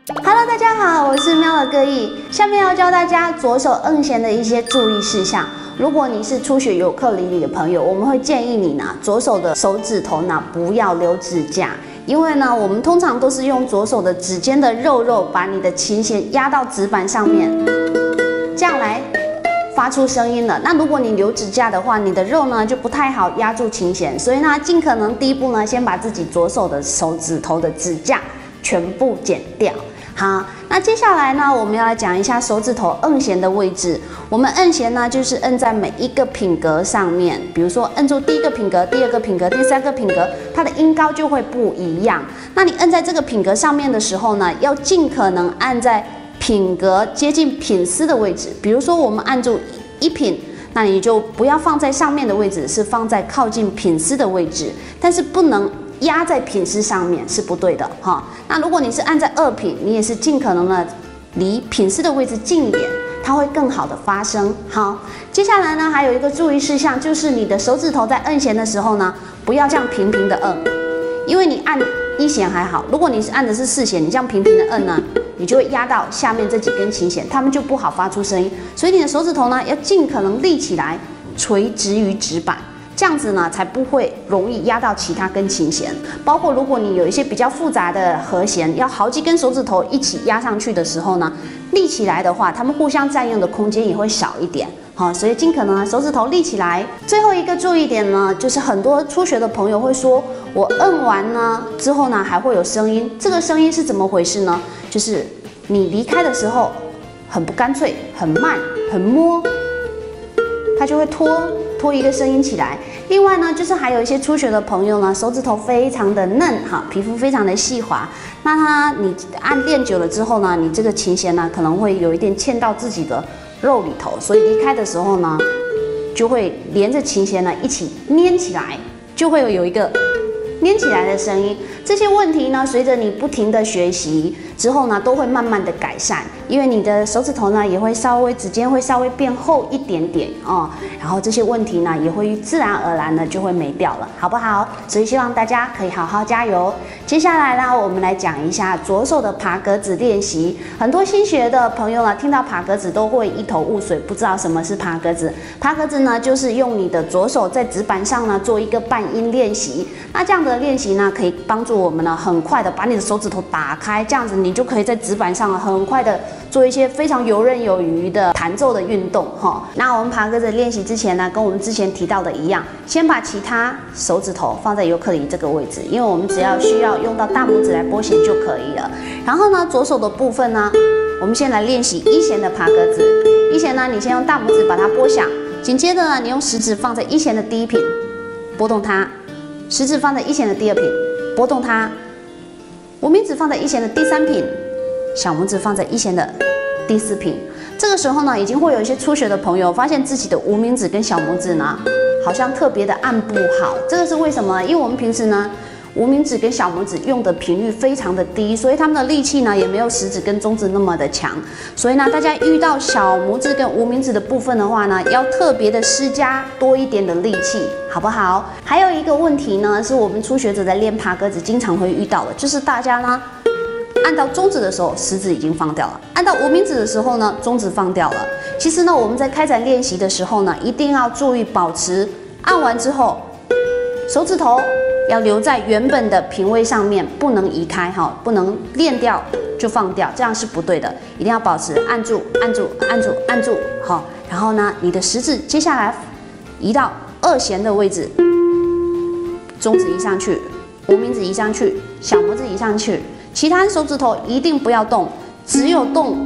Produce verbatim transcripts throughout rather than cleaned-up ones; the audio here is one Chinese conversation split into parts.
Hello， 大家好，我是喵的歌艺，下面要教大家左手摁弦的一些注意事项。如果你是初学尤克里里的朋友，我们会建议你呢，左手的手指头呢不要留指甲，因为呢，我们通常都是用左手的指尖的肉肉把你的琴弦压到指板上面，这样来发出声音了。那如果你留指甲的话，你的肉呢就不太好压住琴弦，所以呢，尽可能第一步呢，先把自己左手的手指头的指甲全部剪掉。好，那接下来呢，我们要来讲一下手指头摁弦的位置。我们摁弦呢，就是摁在每一个品格上面。比如说，摁住第一个品格、第二个品格、第三个品格，它的音高就会不一样。那你摁在这个品格上面的时候呢，要尽可能按在品格接近品丝的位置。比如说，我们按住一品，那你就不要放在上面的位置，是放在靠近品丝的位置，但是不能压在品丝上面是不对的哈。那如果你是按在二品，你也是尽可能的离品丝的位置近一点，它会更好的发声。好，接下来呢，还有一个注意事项，就是你的手指头在摁弦的时候呢，不要这样平平的摁，因为你按一弦还好，如果你是按的是四弦，你这样平平的摁呢，你就会压到下面这几根琴弦，它们就不好发出声音。所以你的手指头呢，要尽可能立起来，垂直于指板。这样子呢，才不会容易压到其他根琴弦。包括如果你有一些比较复杂的和弦，要好几根手指头一起压上去的时候呢，立起来的话，它们互相占用的空间也会少一点。好，所以尽可能手指头立起来。最后一个注意点呢，就是很多初学的朋友会说，我摁完呢之后呢，还会有声音。这个声音是怎么回事呢？就是你离开的时候很不干脆，很慢，很摸，它就会拖。拖一个声音起来。另外呢，就是还有一些初学的朋友呢，手指头非常的嫩哈，皮肤非常的细滑。那它你按练久了之后呢，你这个琴弦呢可能会有一点嵌到自己的肉里头，所以离开的时候呢，就会连着琴弦呢一起粘起来，就会有一个粘起来的声音。这些问题呢，随着你不停的学习之后呢，都会慢慢的改善，因为你的手指头呢也会稍微指尖会稍微变厚一点点哦，然后这些问题呢也会自然而然的就会没掉了，好不好？所以希望大家可以好好加油。接下来呢，我们来讲一下左手的爬格子练习。很多新学的朋友呢，听到爬格子都会一头雾水，不知道什么是爬格子。爬格子呢，就是用你的左手在指板上呢做一个半音练习。那这样的练习呢，可以帮助我们呢很快的把你的手指头打开，这样子你就可以在指板上很快的做一些非常游刃有余的弹奏的运动哈。那我们爬格子练习之前呢，跟我们之前提到的一样，先把其他手指头放在尤克里这个位置，因为我们只要需要用到大拇指来拨弦就可以了。然后呢，左手的部分呢，我们先来练习一弦的爬格子。一弦呢，你先用大拇指把它拨响，紧接着呢，你用食指放在一弦的第一品，拨动它；食指放在一弦的第二品，拨动它；无名指放在一弦的第三品，小拇指放在一弦的第四品。这个时候呢，已经会有一些初学的朋友发现自己的无名指跟小拇指呢，好像特别的按不好。这个是为什么？因为我们平时呢，无名指跟小拇指用的频率非常的低，所以他们的力气呢也没有食指跟中指那么的强。所以呢，大家遇到小拇指跟无名指的部分的话呢，要特别的施加多一点的力气，好不好？还有一个问题呢，是我们初学者在练爬格子经常会遇到的，就是大家呢按到中指的时候，食指已经放掉了；按到无名指的时候呢，中指放掉了。其实呢，我们在开展练习的时候呢，一定要注意保持按完之后，手指头要留在原本的品位上面，不能移开哈，不能练掉就放掉，这样是不对的。一定要保持按住、按住、按住、按住，好。然后呢，你的食指接下来移到二弦的位置，中指移上去，无名指移上去，小拇指移上去。其他手指头一定不要动，只有动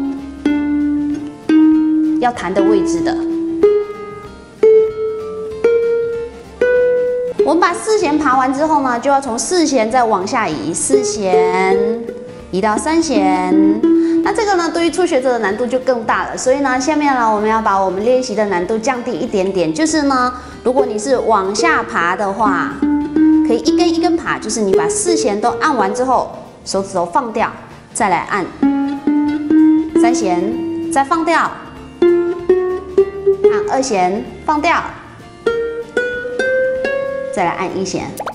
要弹的位置的。我们把四弦爬完之后呢，就要从四弦再往下移，四弦移到三弦。那这个呢，对于初学者的难度就更大了。所以呢，下面呢，我们要把我们练习的难度降低一点点。就是呢，如果你是往下爬的话，可以一根一根爬，就是你把四弦都按完之后，手指头放掉，再来按三弦，再放掉，按二弦，放掉，再来按一弦。